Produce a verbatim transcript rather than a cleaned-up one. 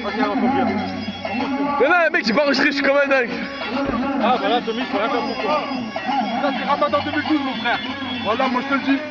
Ok, on va conduire. Mais non, mec, j'ai pas enregistré, je suis comme un dingue. Ah, bah là, Tommy, faut rien faire pour toi. Ça, c'est Ramadan deux mille douze, mon frère. Voilà, moi, je te le dis.